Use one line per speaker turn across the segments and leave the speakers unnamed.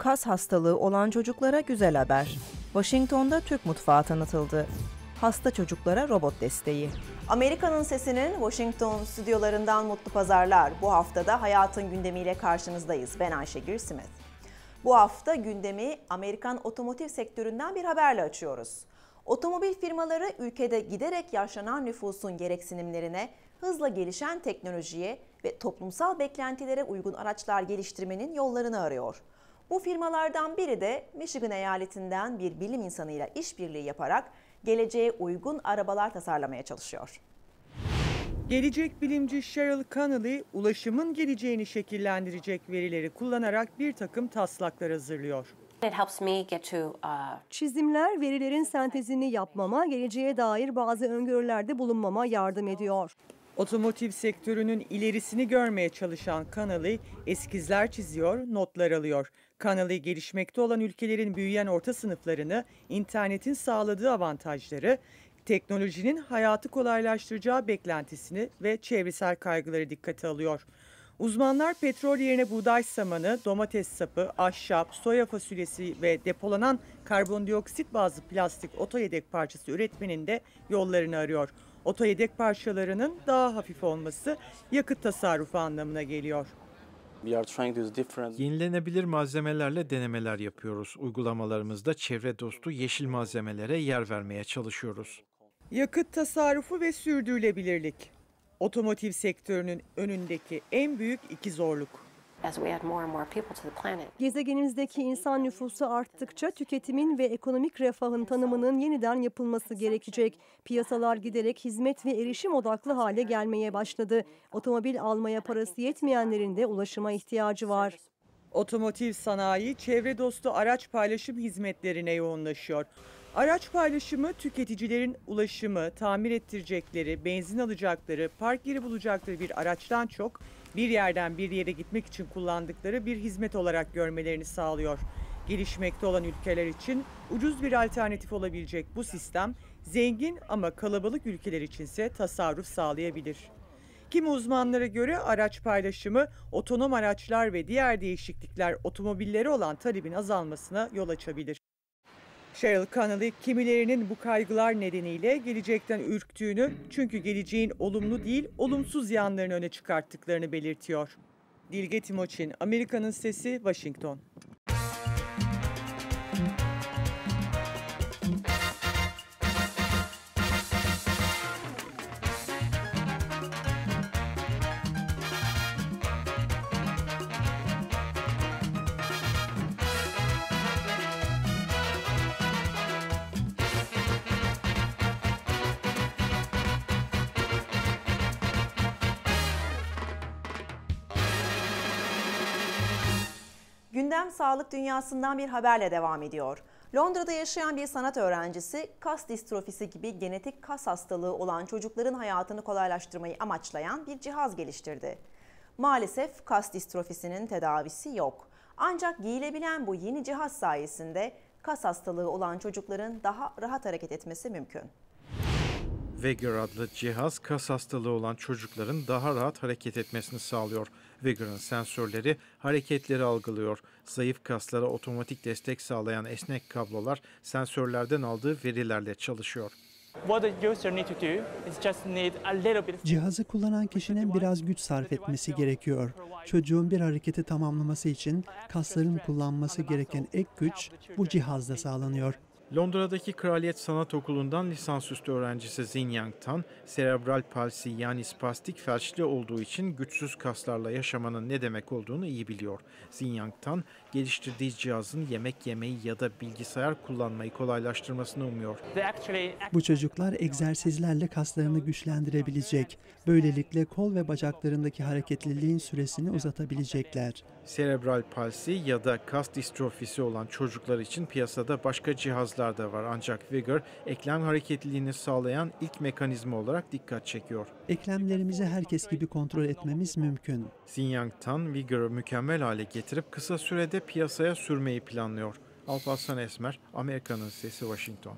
Kas hastalığı olan çocuklara güzel haber. Washington'da Türk mutfağı tanıtıldı. Hasta çocuklara robot desteği. Amerika'nın Sesi'nin Washington stüdyolarından mutlu pazarlar. Bu haftada hayatın gündemiyle karşınızdayız. Ben Ayşegül Simit. Bu hafta gündemi Amerikan otomotiv sektöründen bir haberle açıyoruz. Otomobil firmaları ülkede giderek yaşlanan nüfusun gereksinimlerine, hızla gelişen teknolojiye ve toplumsal beklentilere uygun araçlar geliştirmenin yollarını arıyor. Bu firmalardan biri de Michigan eyaletinden bir bilim insanıyla işbirliği yaparak geleceğe uygun arabalar tasarlamaya çalışıyor.
Gelecek bilimci Cheryl Connelly, ulaşımın geleceğini şekillendirecek verileri kullanarak bir takım taslaklar hazırlıyor.
Çizimler verilerin sentezini yapmama, geleceğe dair bazı öngörülerde bulunmama yardım ediyor.
Otomotiv sektörünün ilerisini görmeye çalışan Connelly, eskizler çiziyor, notlar alıyor. Connelly, gelişmekte olan ülkelerin büyüyen orta sınıflarını, internetin sağladığı avantajları, teknolojinin hayatı kolaylaştıracağı beklentisini ve çevresel kaygıları dikkate alıyor. Uzmanlar petrol yerine buğday samanı, domates sapı, ahşap, soya fasulyesi ve depolanan karbondioksit bazlı plastik otoyedek parçası üretmenin de yollarını arıyor. Otoyedek parçalarının daha hafif olması yakıt tasarrufu anlamına geliyor.
Yenilenebilir malzemelerle denemeler yapıyoruz. Uygulamalarımızda çevre dostu yeşil malzemelere yer vermeye çalışıyoruz.
Yakıt tasarrufu ve sürdürülebilirlik. Otomotiv sektörünün önündeki en büyük iki zorluk.
Gezegenimizdeki insan nüfusu arttıkça tüketimin ve ekonomik refahın tanımının yeniden yapılması gerekecek. Piyasalar giderek hizmet ve erişim odaklı hale gelmeye başladı. Otomobil almaya parası yetmeyenlerin de ulaşıma ihtiyacı var.
Otomotiv sanayi çevre dostu araç paylaşım hizmetlerine yoğunlaşıyor. Araç paylaşımı tüketicilerin ulaşımı, tamir ettirecekleri, benzin alacakları, park yeri bulacakları bir araçtan çok bir yerden bir yere gitmek için kullandıkları bir hizmet olarak görmelerini sağlıyor. Gelişmekte olan ülkeler için ucuz bir alternatif olabilecek bu sistem, zengin ama kalabalık ülkeler içinse tasarruf sağlayabilir. Kimi uzmanlara göre araç paylaşımı, otonom araçlar ve diğer değişiklikler otomobillere olan talebin azalmasına yol açabilir. Cheryl Connelly, kimilerinin bu kaygılar nedeniyle gelecekten ürktüğünü, çünkü geleceğin olumlu değil, olumsuz yanlarını öne çıkarttıklarını belirtiyor. Dilge Timoçin, Amerika'nın Sesi, Washington.
Gündem sağlık dünyasından bir haberle devam ediyor. Londra'da yaşayan bir sanat öğrencisi kas distrofisi gibi genetik kas hastalığı olan çocukların hayatını kolaylaştırmayı amaçlayan bir cihaz geliştirdi. Maalesef kas distrofisinin tedavisi yok. Ancak giyilebilen bu yeni cihaz sayesinde kas hastalığı olan çocukların daha rahat hareket etmesi mümkün.
Vigor adlı cihaz kas hastalığı olan çocukların daha rahat hareket etmesini sağlıyor. Vigor'ın sensörleri hareketleri algılıyor. Zayıf kaslara otomatik destek sağlayan esnek kablolar sensörlerden aldığı verilerle çalışıyor.
Cihazı kullanan kişinin biraz güç sarf etmesi gerekiyor. Çocuğun bir hareketi tamamlaması için kasların kullanması gereken ek güç bu cihazda sağlanıyor.
Londra'daki Kraliyet Sanat Okulu'ndan lisansüstü öğrencisi Xinyang Tan, serebral palsi yani spastik felçli olduğu için güçsüz kaslarla yaşamanın ne demek olduğunu iyi biliyor. Xinyang Tan, geliştirdiği cihazın yemek yemeyi ya da bilgisayar kullanmayı kolaylaştırmasını umuyor.
Bu çocuklar egzersizlerle kaslarını güçlendirebilecek. Böylelikle kol ve bacaklarındaki hareketliliğin süresini uzatabilecekler.
Serebral palsi ya da kas distrofisi olan çocuklar için piyasada başka cihazlar da var. Ancak Vigor, eklem hareketliliğini sağlayan ilk mekanizma olarak dikkat çekiyor.
Eklemlerimizi herkes gibi kontrol etmemiz mümkün.
Xinyang Tan, Vigor'u mükemmel hale getirip kısa sürede piyasaya sürmeyi planlıyor. Alparslan Esmer, Amerika'nın Sesi, Washington.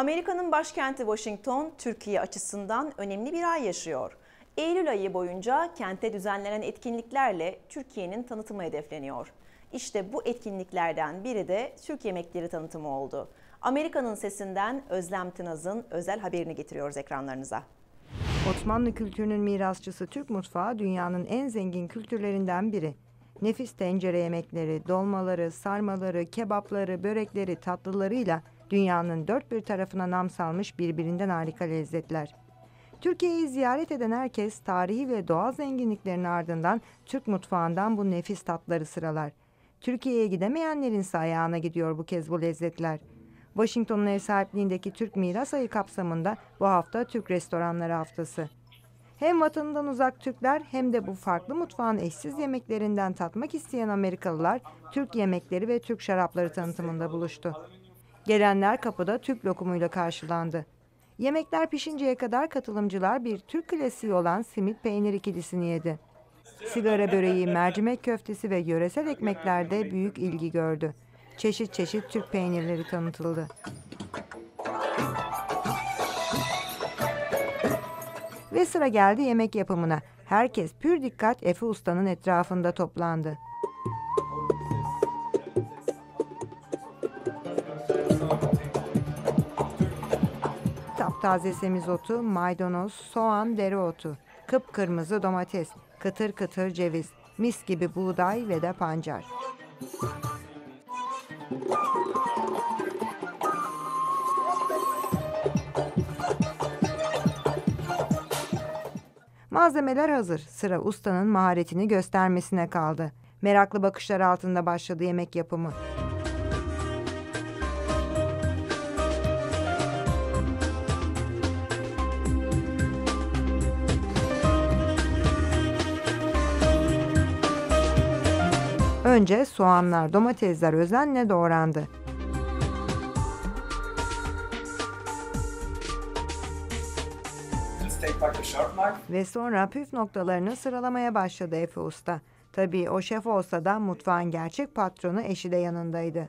Amerika'nın başkenti Washington, Türkiye açısından önemli bir ay yaşıyor. Eylül ayı boyunca kente düzenlenen etkinliklerle Türkiye'nin tanıtımı hedefleniyor. İşte bu etkinliklerden biri de Türk yemekleri tanıtımı oldu. Amerika'nın sesinden Özlem Tınaz'ın özel haberini getiriyoruz ekranlarınıza.
Osmanlı kültürünün mirasçısı Türk mutfağı dünyanın en zengin kültürlerinden biri. Nefis tencere yemekleri, dolmaları, sarmaları, kebapları, börekleri, tatlılarıyla dünyanın dört bir tarafına nam salmış birbirinden harika lezzetler. Türkiye'yi ziyaret eden herkes tarihi ve doğal zenginliklerin ardından Türk mutfağından bu nefis tatları sıralar. Türkiye'ye gidemeyenlerin ise ayağına gidiyor bu kez bu lezzetler. Washington'un ev sahipliğindeki Türk Miras Ayı kapsamında bu hafta Türk Restoranları Haftası. Hem vatanından uzak Türkler hem de bu farklı mutfağın eşsiz yemeklerinden tatmak isteyen Amerikalılar Türk yemekleri ve Türk şarapları tanıtımında buluştu. Gelenler kapıda Türk lokumuyla karşılandı. Yemekler pişinceye kadar katılımcılar bir Türk klasiği olan simit peynir ikilisini yedi. Sigara böreği, mercimek köftesi ve yöresel ekmekler de büyük ilgi gördü. Çeşit çeşit Türk peynirleri tanıtıldı. Ve sıra geldi yemek yapımına. Herkes pür dikkat Efe Usta'nın etrafında toplandı. Taptaze semizotu, maydanoz, soğan, dereotu, kıpkırmızı domates, kıtır kıtır ceviz, mis gibi buğday ve de pancar. Malzemeler hazır. Sıra ustanın maharetini göstermesine kaldı. Meraklı bakışlar altında başladı yemek yapımı. Önce soğanlar, domatesler özenle doğrandı. Ve sonra püf noktalarını sıralamaya başladı Efe Usta. Tabii o şef olsa da mutfağın gerçek patronu eşi de yanındaydı.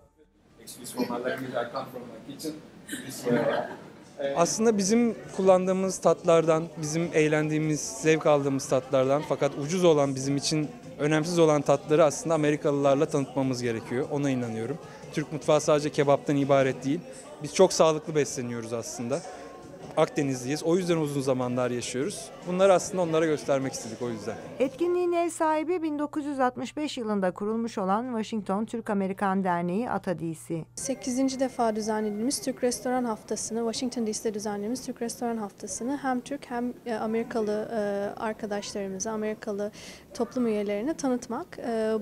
Aslında bizim kullandığımız tatlardan, bizim eğlendiğimiz, zevk aldığımız tatlardan fakat ucuz olan bizim için önemsiz olan tatları aslında Amerikalılarla tanıtmamız gerekiyor. Ona inanıyorum. Türk mutfağı sadece kebaptan ibaret değil. Biz çok sağlıklı besleniyoruz aslında. Akdenizliyiz. O yüzden uzun zamanlar yaşıyoruz. Bunları aslında onlara göstermek istedik o yüzden.
Etkinliğin ev sahibi 1965 yılında kurulmuş olan Washington Türk-Amerikan Derneği ATA-DC.
8. defa düzenlediğimiz Türk Restoran Haftası'nı, Washington DC'de düzenlediğimiz Türk Restoran Haftası'nı hem Türk hem Amerikalı arkadaşlarımıza, Amerikalı toplum üyelerine tanıtmak.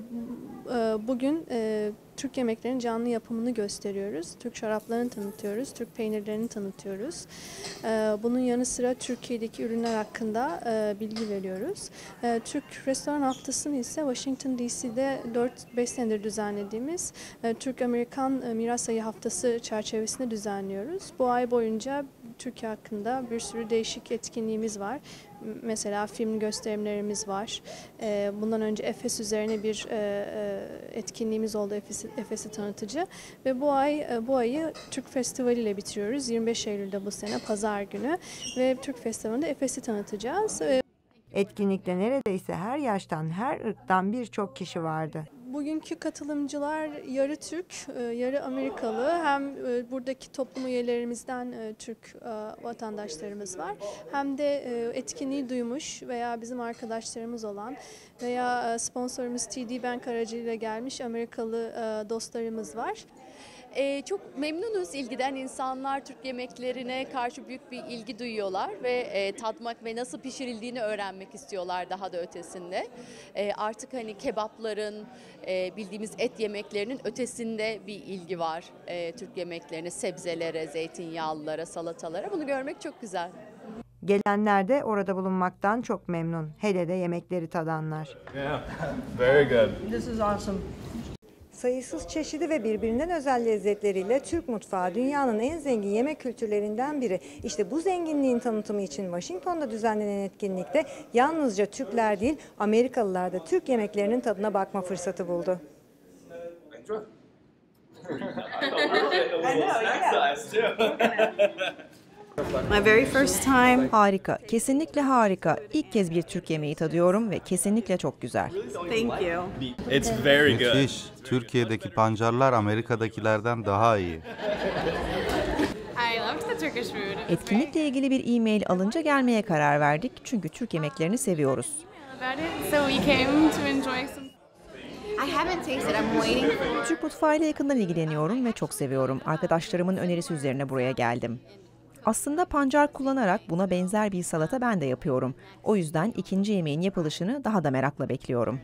Bugün Türk yemeklerinin canlı yapımını gösteriyoruz. Türk şaraplarını tanıtıyoruz, Türk peynirlerini tanıtıyoruz. Bunun yanı sıra Türkiye'deki ürünler hakkında bilgi veriyoruz. Türk Restoran Haftası'nı ise Washington DC'de 4-5 senedir düzenlediğimiz Türk-Amerikan Miras Ayı Haftası çerçevesinde düzenliyoruz. Bu ay boyunca Türkiye hakkında bir sürü değişik etkinliğimiz var. Mesela film gösterimlerimiz var. Bundan önce Efes üzerine bir etkinliğimiz oldu, Efes'i tanıtıcı. Ve bu ayı Türk Festivali ile bitiriyoruz. 25 Eylül'de bu sene Pazar günü ve Türk Festivali'nde Efes'i tanıtacağız.
Etkinlikte neredeyse her yaştan, her ırktan birçok kişi vardı.
Bugünkü katılımcılar yarı Türk, yarı Amerikalı. Hem buradaki toplum üyelerimizden Türk vatandaşlarımız var. Hem de etkinliği duymuş veya bizim arkadaşlarımız olan veya sponsorumuz TD Bank aracılığıyla gelmiş Amerikalı dostlarımız var.
Çok memnunuz ilgiden. İnsanlar Türk yemeklerine karşı büyük bir ilgi duyuyorlar ve tatmak ve nasıl pişirildiğini öğrenmek istiyorlar daha da ötesinde. Artık hani kebapların, bildiğimiz et yemeklerinin ötesinde bir ilgi var Türk yemeklerine, sebzelere, zeytinyağlılara, salatalara. Bunu görmek çok güzel.
Gelenler de orada bulunmaktan çok memnun. Hele de yemekleri tadanlar.
Yeah, very good.
This is awesome. Sayısız çeşidi ve birbirinden özel lezzetleriyle Türk mutfağı dünyanın en zengin yemek kültürlerinden biri. İşte bu zenginliğin tanıtımı için Washington'da düzenlenen etkinlikte yalnızca Türkler değil, Amerikalılar da Türk yemeklerinin tadına bakma fırsatı buldu.
My very first time.
Harika, kesinlikle harika. İlk kez bir Türk yemeği tadıyorum ve kesinlikle çok güzel.
Thank you.
It's very good.
Müthiş. Türkiye'deki pancarlar Amerika'dakilerden daha iyi.
I loved the Turkish food.
Etkinlikle ilgili bir e-mail alınca gelmeye karar verdik çünkü Türk yemeklerini seviyoruz.
About it, so we came to enjoy some. I haven't tasted. I'm waiting for.
Türk mutfağıyla yakından ilgileniyorum ve çok seviyorum. Arkadaşlarımın önerisi üzerine buraya geldim. Aslında pancar kullanarak buna benzer bir salata ben de yapıyorum. O yüzden ikinci yemeğin yapılışını daha da merakla bekliyorum.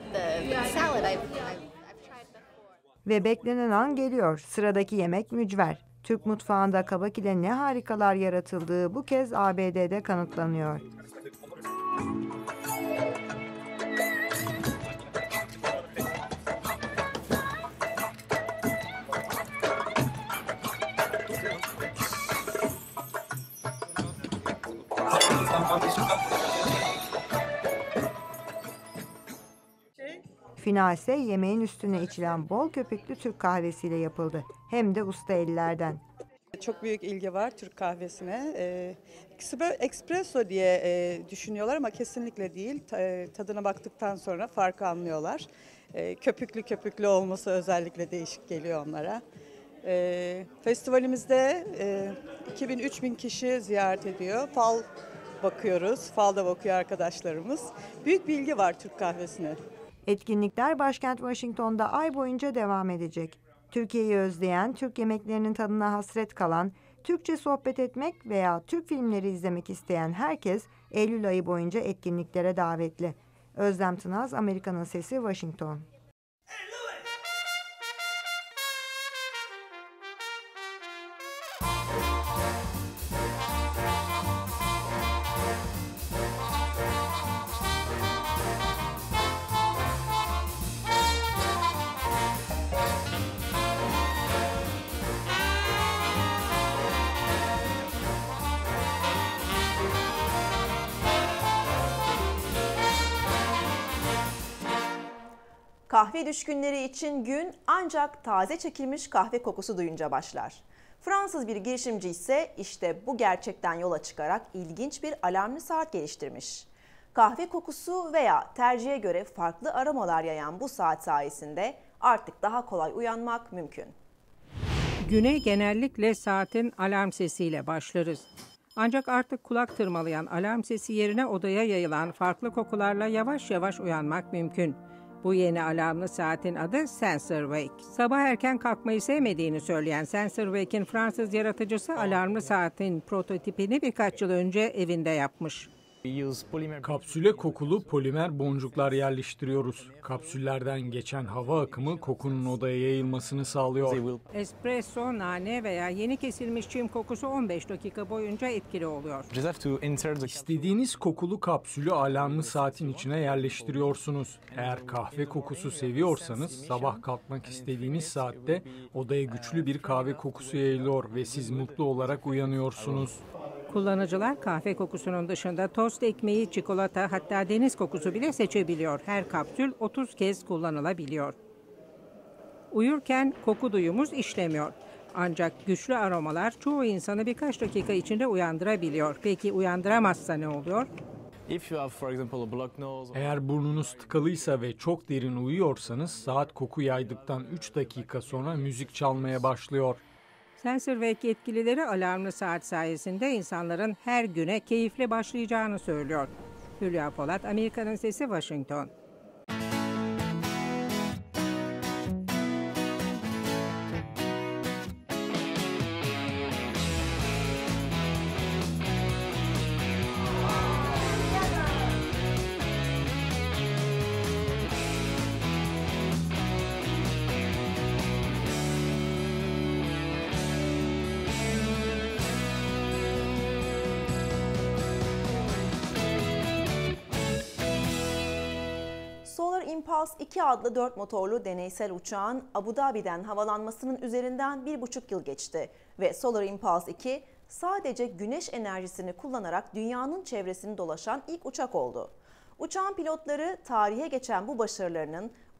Ve beklenen an geliyor. Sıradaki yemek mücver. Türk mutfağında kabak ile ne harikalar yaratıldığı bu kez ABD'de kanıtlanıyor. Final ise yemeğin üstüne içilen bol köpüklü Türk kahvesiyle yapıldı. Hem de usta ellerden.
Çok büyük ilgi var Türk kahvesine. Espresso diye düşünüyorlar ama kesinlikle değil. Tadına baktıktan sonra farkı anlıyorlar. Köpüklü olması özellikle değişik geliyor onlara. Festivalimizde 2000-3000 kişi ziyaret ediyor. Falda bakıyor arkadaşlarımız. Büyük bir ilgi var Türk kahvesine.
Etkinlikler başkent Washington'da ay boyunca devam edecek. Türkiye'yi özleyen, Türk yemeklerinin tadına hasret kalan, Türkçe sohbet etmek veya Türk filmleri izlemek isteyen herkes Eylül ayı boyunca etkinliklere davetli. Özlem Tınaz, Amerika'nın Sesi, Washington.
Kahve düşkünleri için gün ancak taze çekilmiş kahve kokusu duyunca başlar. Fransız bir girişimci ise işte bu gerçekten yola çıkarak ilginç bir alarmlı saat geliştirmiş. Kahve kokusu veya tercihe göre farklı aromalar yayan bu saat sayesinde artık daha kolay uyanmak mümkün.
Güne genellikle saatin alarm sesiyle başlarız. Ancak artık kulak tırmalayan alarm sesi yerine odaya yayılan farklı kokularla yavaş yavaş uyanmak mümkün. Bu yeni alarmlı saatin adı SensorWake. Sabah erken kalkmayı sevmediğini söyleyen SensorWake'in Fransız yaratıcısı alarmlı saatin prototipini birkaç yıl önce evinde yapmış.
Kapsüle kokulu polimer boncuklar yerleştiriyoruz. Kapsüllerden geçen hava akımı kokunun odaya yayılmasını sağlıyor.
Espresso, nane veya yeni kesilmiş çim kokusu 15 dakika boyunca etkili oluyor.
İstediğiniz kokulu kapsülü alarmlı saatin içine yerleştiriyorsunuz. Eğer kahve kokusu seviyorsanız sabah kalkmak istediğiniz saatte odaya güçlü bir kahve kokusu yayılıyor ve siz mutlu olarak uyanıyorsunuz.
Kullanıcılar kahve kokusunun dışında tost ekmeği, çikolata, hatta deniz kokusu bile seçebiliyor. Her kapsül 30 kez kullanılabiliyor. Uyurken koku duyumuz işlemiyor. Ancak güçlü aromalar çoğu insanı birkaç dakika içinde uyandırabiliyor. Peki uyandıramazsa ne oluyor?
Eğer burnunuz tıkalıysa ve çok derin uyuyorsanız saat koku yaydıktan 3 dakika sonra müzik çalmaya başlıyor.
SensorWake yetkilileri alarmlı saat sayesinde insanların her güne keyifle başlayacağını söylüyor. Hülya Polat, Amerika'nın Sesi, Washington.
Solar Impulse 2 adlı 4 motorlu deneysel uçağın Abu Dhabi'den havalanmasının üzerinden 1,5 yıl geçti ve Solar Impulse 2 sadece güneş enerjisini kullanarak dünyanın çevresini dolaşan ilk uçak oldu. Uçağın pilotları tarihe geçen bu başarılarının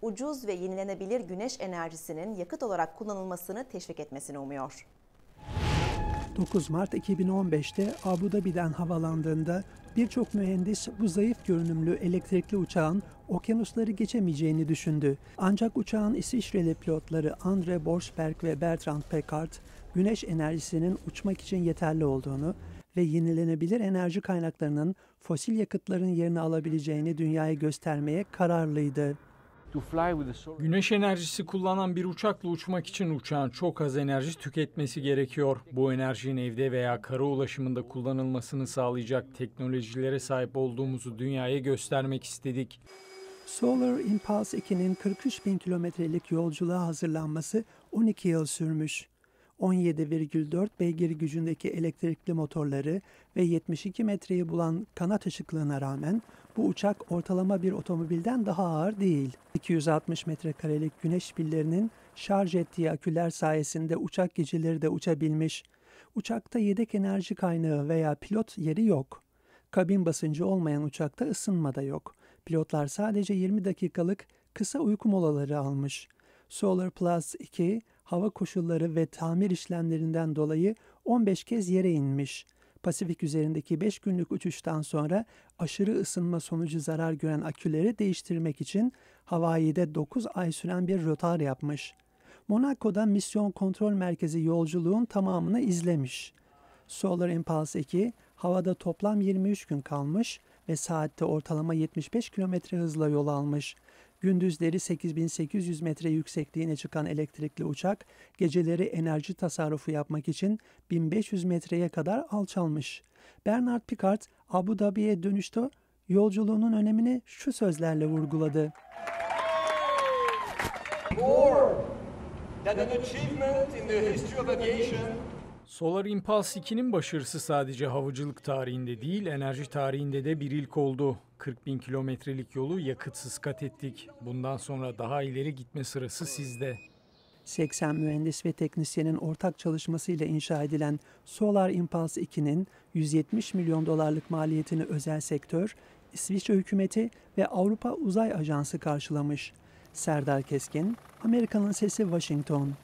ucuz ve yenilenebilir güneş enerjisinin yakıt olarak kullanılmasını teşvik etmesini umuyor.
9 Mart 2015'te Abu Dhabi'den havalandığında birçok mühendis bu zayıf görünümlü elektrikli uçağın okyanusları geçemeyeceğini düşündü. Ancak uçağın İsviçreli pilotları Andre Borschberg ve Bertrand Piccard, güneş enerjisinin uçmak için yeterli olduğunu ve yenilenebilir enerji kaynaklarının fosil yakıtların yerini alabileceğini dünyaya göstermeye kararlıydı.
Güneş enerjisi kullanan bir uçakla uçmak için uçağın çok az enerji tüketmesi gerekiyor. Bu enerjinin evde veya kara ulaşımında kullanılmasını sağlayacak teknolojilere sahip olduğumuzu dünyaya göstermek istedik.
Solar Impulse 2'nin 43.000 kilometrelik yolculuğa hazırlanması 12 yıl sürmüş. 17,4 beygir gücündeki elektrikli motorları ve 72 metreyi bulan kanat ışıklığına rağmen bu uçak ortalama bir otomobilden daha ağır değil. 260 metrekarelik güneş pillerinin şarj ettiği aküler sayesinde uçak geceleri de uçabilmiş. Uçakta yedek enerji kaynağı veya pilot yeri yok. Kabin basıncı olmayan uçakta ısınma da yok. Pilotlar sadece 20 dakikalık kısa uyku molaları almış. Solar Plus 2, hava koşulları ve tamir işlemlerinden dolayı 15 kez yere inmiş. Pasifik üzerindeki 5 günlük uçuştan sonra aşırı ısınma sonucu zarar gören aküleri değiştirmek için Hawaii'de 9 ay süren bir rötar yapmış. Monaco'da misyon kontrol merkezi yolculuğun tamamını izlemiş. Solar Impulse 2 havada toplam 23 gün kalmış ve saatte ortalama 75 kilometre hızla yol almış. Gündüzleri 8.800 metre yüksekliğine çıkan elektrikli uçak, geceleri enerji tasarrufu yapmak için 1500 metreye kadar alçalmış. Bernard Piccard, Abu Dhabi'ye dönüşte yolculuğunun önemini şu sözlerle vurguladı.
Solar Impulse 2'nin başarısı sadece havacılık tarihinde değil, enerji tarihinde de bir ilk oldu. 40.000 kilometrelik yolu yakıtsız kat ettik. Bundan sonra daha ileri gitme sırası sizde.
80 mühendis ve teknisyenin ortak çalışmasıyla inşa edilen Solar Impulse 2'nin 170 milyon dolarlık maliyetini özel sektör, İsviçre hükümeti ve Avrupa Uzay Ajansı karşılamış. Serdar Keskin, Amerika'nın Sesi, Washington.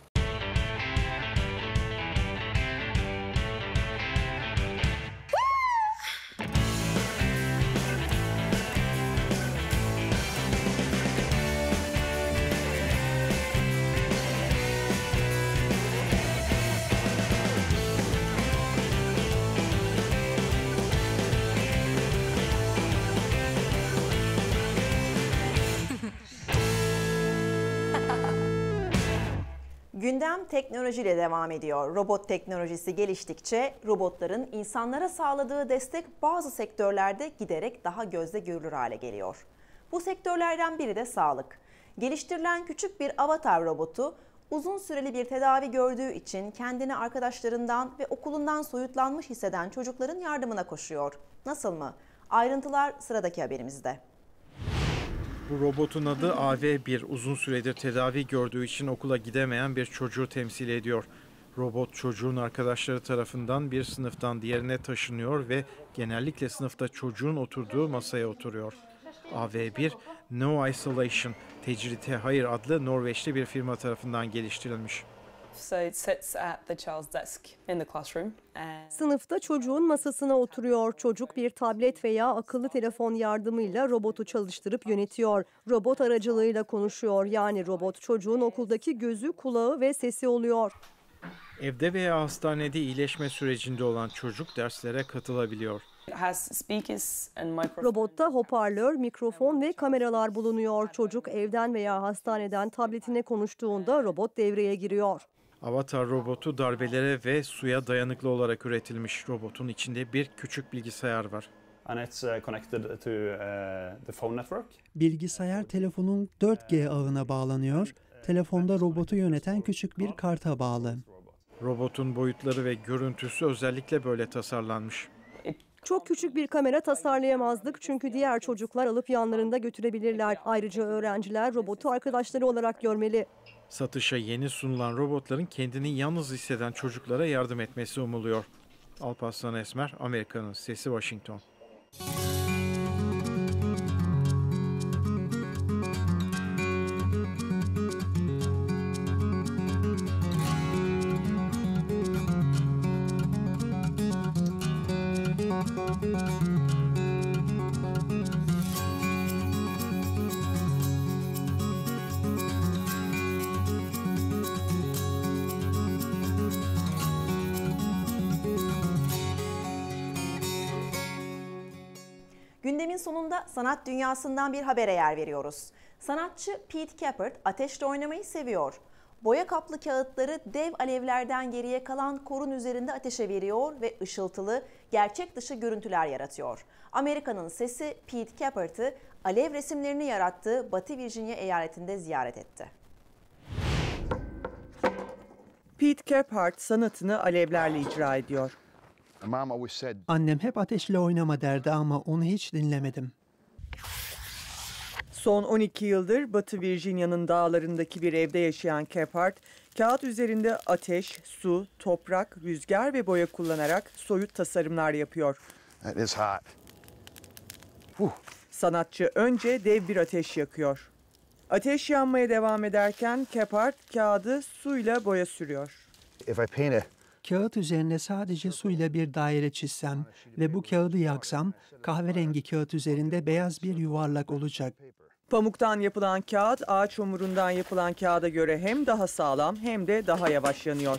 Gündem teknolojiyle devam ediyor. Robot teknolojisi geliştikçe robotların insanlara sağladığı destek bazı sektörlerde giderek daha gözle görülür hale geliyor. Bu sektörlerden biri de sağlık. Geliştirilen küçük bir avatar robotu uzun süreli bir tedavi gördüğü için kendini arkadaşlarından ve okulundan soyutlanmış hisseden çocukların yardımına koşuyor. Nasıl mı? Ayrıntılar sıradaki haberimizde.
Bu robotun adı AV1, uzun süredir tedavi gördüğü için okula gidemeyen bir çocuğu temsil ediyor. Robot çocuğun arkadaşları tarafından bir sınıftan diğerine taşınıyor ve genellikle sınıfta çocuğun oturduğu masaya oturuyor. AV1, No Isolation, Tecrite Hayır adlı Norveçli bir firma tarafından geliştirilmiş.
Sınıfta çocuğun masasına oturuyor. Çocuk bir tablet veya akıllı telefon yardımıyla robotu çalıştırıp yönetiyor. Robot aracılığıyla konuşuyor. Yani robot çocuğun okuldaki gözü, kulağı ve sesi oluyor.
Evde veya hastanede iyileşme sürecinde olan çocuk derslere katılabiliyor.
Robotta hoparlör, mikrofon ve kameralar bulunuyor. Çocuk evden veya hastaneden tabletine konuştuğunda robot devreye giriyor.
Avatar robotu darbelere ve suya dayanıklı olarak üretilmiş. Robotun içinde bir küçük bilgisayar var.
Bilgisayar telefonun 4G ağına bağlanıyor. Telefonda robotu yöneten küçük bir karta bağlı.
Robotun boyutları ve görüntüsü özellikle böyle tasarlanmış.
Çok küçük bir kamera tasarlayamazdık çünkü diğer çocuklar alıp yanlarında götürebilirler. Ayrıca öğrenciler robotu arkadaşları olarak görmeli.
Satışa yeni sunulan robotların kendini yalnız hisseden çocuklara yardım etmesi umuluyor. Alparslan Esmer, Amerika'nın Sesi, Washington.
Gündemin sonunda sanat dünyasından bir habere yer veriyoruz. Sanatçı Pete Capert ateşle oynamayı seviyor. Boya kaplı kağıtları dev alevlerden geriye kalan korun üzerinde ateşe veriyor ve ışıltılı, gerçek dışı görüntüler yaratıyor. Amerika'nın sesi Pete Capert'ı alev resimlerini yarattığı Batı Virginia eyaletinde ziyaret etti.
Pete Capert sanatını alevlerle icra ediyor.
Annem hep ateşle oynama derdi ama onu hiç dinlemedim.
Son 12 yıldır Batı Virginia'nın dağlarındaki bir evde yaşayan Capert, kağıt üzerinde ateş, su, toprak, rüzgar ve boya kullanarak soyut tasarımlar yapıyor. Sanatçı önce dev bir ateş yakıyor. Ateş yanmaya devam ederken Capert kağıdı suyla boya sürüyor.
Kağıt üzerine sadece suyla bir daire çizsem ve bu kağıdı yaksam kahverengi kağıt üzerinde beyaz bir yuvarlak olacak.
Pamuktan yapılan kağıt ağaç omurundan yapılan kağıda göre hem daha sağlam hem de daha yavaş yanıyor.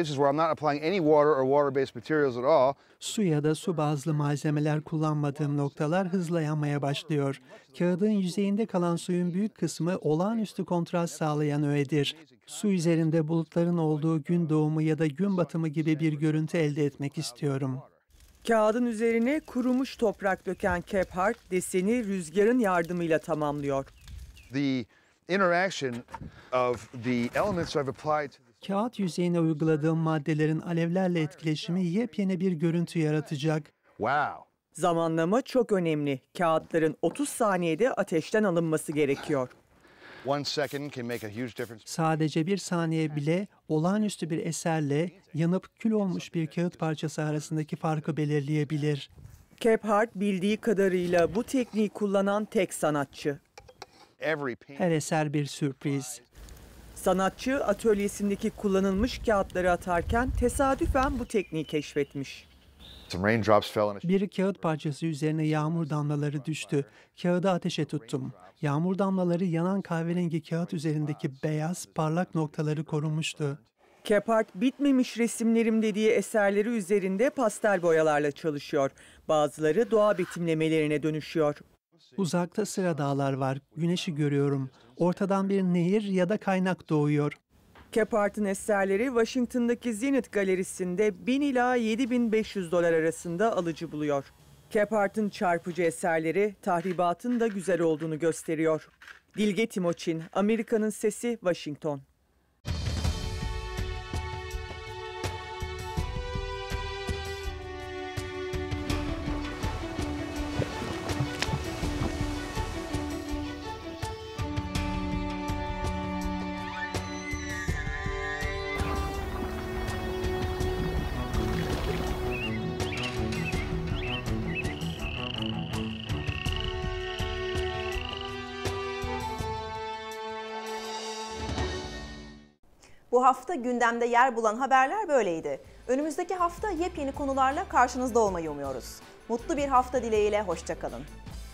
Su ya da su bazlı malzemeler kullanmadığım noktalar hızla yanmaya başlıyor. Kağıdın yüzeyinde kalan suyun büyük kısmı olağanüstü kontrast sağlayan öğedir. Su üzerinde bulutların olduğu gün doğumu ya da gün batımı gibi bir görüntü elde etmek istiyorum.
Kağıdın üzerine kurumuş toprak döken Capert deseni rüzgarın yardımıyla tamamlıyor.
Kağıt yüzeyine uyguladığım maddelerin alevlerle etkileşimi yepyeni bir görüntü yaratacak.
Zamanlama çok önemli. Kağıtların 30 saniyede ateşten alınması gerekiyor.
Sadece bir saniye bile olağanüstü bir eserle yanıp kül olmuş bir kağıt parçası arasındaki farkı belirleyebilir.
Capert bildiği kadarıyla bu tekniği kullanan tek sanatçı.
Her eser bir sürpriz.
Sanatçı atölyesindeki kullanılmış kağıtları atarken tesadüfen bu tekniği keşfetmiş.
Bir kağıt parçası üzerine yağmur damlaları düştü. Kağıdı ateşe tuttum. Yağmur damlaları yanan kahverengi kağıt üzerindeki beyaz, parlak noktaları korumuştu.
Capert bitmemiş resimlerim dediği eserleri üzerinde pastel boyalarla çalışıyor. Bazıları doğa betimlemelerine dönüşüyor.
Uzakta sıra dağlar var. Güneşi görüyorum. Ortadan bir nehir ya da kaynak doğuyor.
Capert'ın eserleri Washington'daki Zenith Galerisi'nde 1000 ila 7500 dolar arasında alıcı buluyor. Capert'ın çarpıcı eserleri tahribatın da güzel olduğunu gösteriyor. Dilge Timoçin, Amerika'nın Sesi, Washington.
Bu hafta gündemde yer bulan haberler böyleydi. Önümüzdeki hafta yepyeni konularla karşınızda olmayı umuyoruz. Mutlu bir hafta dileğiyle, hoşça kalın.